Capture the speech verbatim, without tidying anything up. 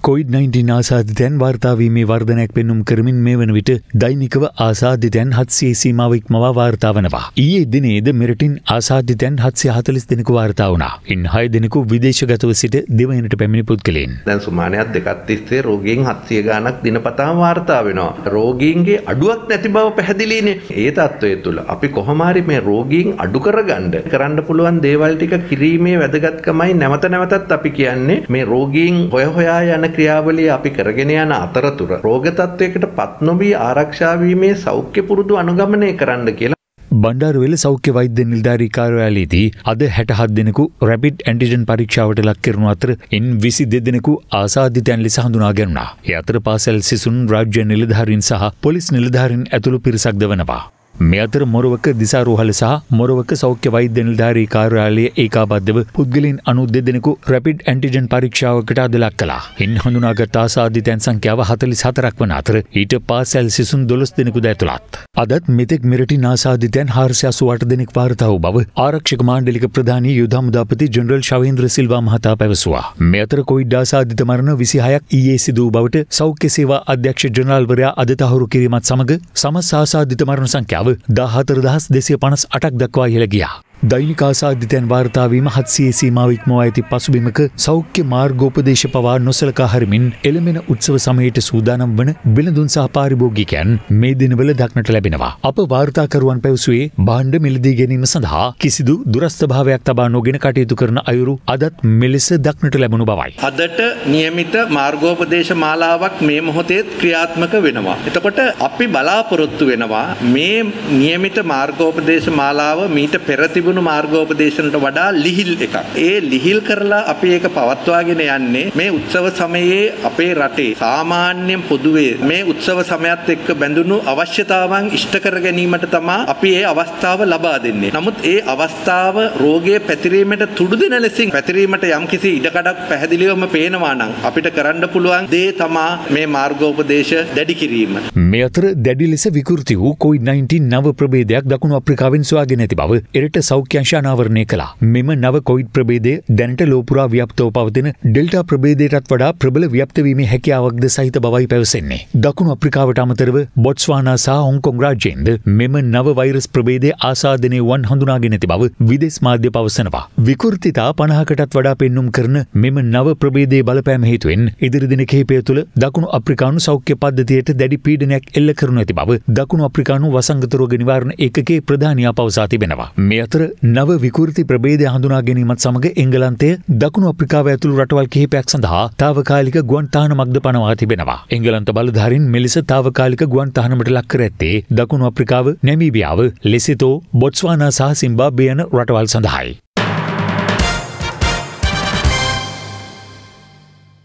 Covid nineteen ආසාදිතයන් වාර්තාවීමේ වර්ධනයක් පෙන්නුම් කරමින් මේ වන විට දෛනිකව ආසාදිතයන් හත්සිය සීමාව ඉක්මවා වාර්තා වනවා. ඊයේ දිනේද මෙරටින් ආසාදිතයන් හත්සිය හතළිස් දෙනෙකු වාර්තා වුණා. ඉන් හය දෙනෙකු විදේශගතව සිට දෙවයිනට පැමිණි පුද්ගලයන්. දැන් සුමානයක් දෙකක් තිස්සේ රෝගීන් හත්සිය ගාණක් දිනපතාම වාර්තා වෙනවා. රෝගීන්ගේ අඩුවක් නැති බව පැහැදිලිනේ. ඒ තත්ත්වය තුළ අපි කොහොම හරි මේ රෝගීන් අඩු කරගන්න කරන්න පුළුවන් දේවල් ටික කිරීමේ වැදගත්කමයි නැවත නැවතත් අපි කියන්නේ මේ රෝගීන් හොය හොයා යන ක්‍රියාවලිය අපි කරගෙන යන අතරතුර රෝග තත්වයකට පත් නොවී ආරක්ෂා වීමේ සෞඛ්‍ය පුරුදු අනුගමනය කරන්න කියලා බණ්ඩාරවෙල සෞඛ්‍ය වෛද්‍ය නිලධාරී කාර්යාලයේදී අද හැටහත් දෙනෙකු රැපිඩ් ඇන්ටිජන් පරීක්ෂාවට ලක් කරනු අතර ඉන් විසි දෙදෙනෙකු ආසාදිතයන් ලෙස හඳුනා ගැනුණා. ඒ අතර පාසල් සිසුන් රාජ්‍ය නිලධාරීන් සහ පොලිස් නිලධාරීන් ඇතුළු පිරිසක්ද වනවා. මේ අතර මොරවක දිසාරෝහල සහ මොරවක සෞඛ්‍ය වෛද්‍ය නිලධාරී කාර්යාලයේ ඒකාබද්ධව පුද්ගලයන් අනූ දෙදෙනෙකු රැපිඩ් ඇන්ටිජන් පරීක්ෂාවකට අද ලක් කළා. ඉන් හඳුනාගත් ආසාදිතයන් සංඛ්‍යාව හතළිස් හතරක් වන අතර ඊට පාසල් සිසුන් දොළොස් දෙනෙකුද ඇතුළත්. අදත් මෙතෙක් මෙරටින් ආසාදිතයන් හාරසිය අසූ අට දෙනෙක් වාර්තා වූ බව ආරක්ෂක මාණ්ඩලික ප්‍රධානී යුද හමුදාපති ජෙනරල් ශවේන්ද්‍ර සිල්වා මහතා පැවසුවා. මේ අතර කොවිඩ් ආසාදිත මරණ විසිහයක් ඊයේ සිදු වූ බවට සෞඛ්‍ය සේවා අධ්‍යක්ෂ ජනරාල්වරයා අද තහවුරු කිරීමත් සමග සමස්ත ආසාදිත මරණ සංඛ්‍යාව දාහතර දහස් දෙසිය පනස් අටක් දක්වා ඉහළ ගියා. දෛනික ආසාදිතයන් වාර්තාවීම හත්සිය සීමාව ඉක්මවා ඇති පසුබිමක සෞඛ්‍ය මාර්ගෝපදේශ පවා නොසලකා හරිමින් එළඹෙන උත්සව සමයට සූදානම් වන වෙළඳුන් සහ පාරිභෝගිකයන් මේ දිනවල දක්නට ලැබෙනවා. අප වාර්තාකරුවන් පැවසුවේ භාණ්ඩ මිලදී ගැනීම සඳහා කිසිදු දුරස්ථභාවයක් තබා නොගෙන කටයුතු කරන අයුරු අදත් මෙලෙස දක්නට ලැබුණු බවයි. අදට නියමිත මාර්ගෝපදේශ මාලාවක් මේ මොහොතේ ක්‍රියාත්මක වෙනවා. එතකොට අපි බලාපොරොත්තු වෙනවා මේ නියමිත මාර්ගෝපදේශ මාලාව මීට පෙර තිබුණු මාර්ගෝපදේශනට වඩා ලිහිල් එකක්. ඒ ලිහිල් කරලා අපි ඒක පවත්වාගෙන යන්නේ මේ උත්සව සමයේ අපේ රටේ සාමාන්‍යයෙන් පොදුවේ මේ උත්සව සමයත් එක්ක බැඳුණු අවශ්‍යතාවන් ඉෂ්ට කර ගැනීමට තමයි අපි මේ අවස්ථාව ලබා දෙන්නේ. නමුත් ඒ අවස්ථාව රෝගයේ පැතිරීමට තුඩු දෙන ලෙසින් පැතිරීමට යම්කිසි ඉඩකඩක් පැහැදිලිවම පේනවා නම් අපිට කරන්න පුළුවන් දේ තමයි මේ මාර්ගෝපදේශ දැඩි කිරීම. මේ අතර දැඩි ලෙස විකෘති වූ කොවිඩ් නයින්ටීන් නව ප්‍රභේදයක් දකුණු අප්‍රිකාවෙන් සොයාගෙන ඇති බව එරට සෞඛ්‍ය අංශ අනාවරණය කළා. මෙම නව කොවිඩ් ප්‍රභේදය දැනට ලෝපුරා ව්‍යාප්තව පවතින ඩෙල්ටා ප්‍රභේදයටත් වඩා ප්‍රබල ව්‍යාප්ත වීමේ හැකියාවක්ද සහිත බවයි පැවසෙන්නේ. දකුණු අප්‍රිකාවට අමතරව බොට්ස්වානා සහ හොංකොං රාජ්‍යයෙන්ද මෙම නව වෛරස් ප්‍රභේදය ආසාදනය වන් හඳුනාගෙන ඇති බව විදේශ මාධ්‍ය පවසනවා. විකෘතිතා පනහකටත් වඩා පෙන්නුම් කරන මෙම නව ප්‍රභේදයේ බලපෑම හේතුවෙන් ඉදිරි දින කිහිපය තුළ දකුණු අප්‍රිකානු සෞඛ්‍ය පද්ධතියට දැඩි පීඩනයක් එල්ල කරනු ඇති බව දකුණු අප්‍රිකානු වසංගත රෝග නිවාරණ ඒකකයේ ප්‍රධානියා පවසා තිබෙනවා. මේ අතර නව විකෘති ප්‍රභේදය හඳුනා ගැනීමත් සමග එංගලන්තය දකුණු අප්‍රිකාව ඇතුළු රටවල් කිහිපයක් සඳහා තාවකාලික ගුවන් තහනමක්ද පනවා තිබෙනවා. එංගලන්ත බලධාරීන් මෙලෙස තාවකාලික ගුවන් තහනමට ලක් කර ඇත්තේ දකුණු අප්‍රිකාව, නැමීබියාව, ලෙසිතෝ, බොට්ස්වානා සහ සිම්බාබ්වේ යන රටවල් සඳහායි.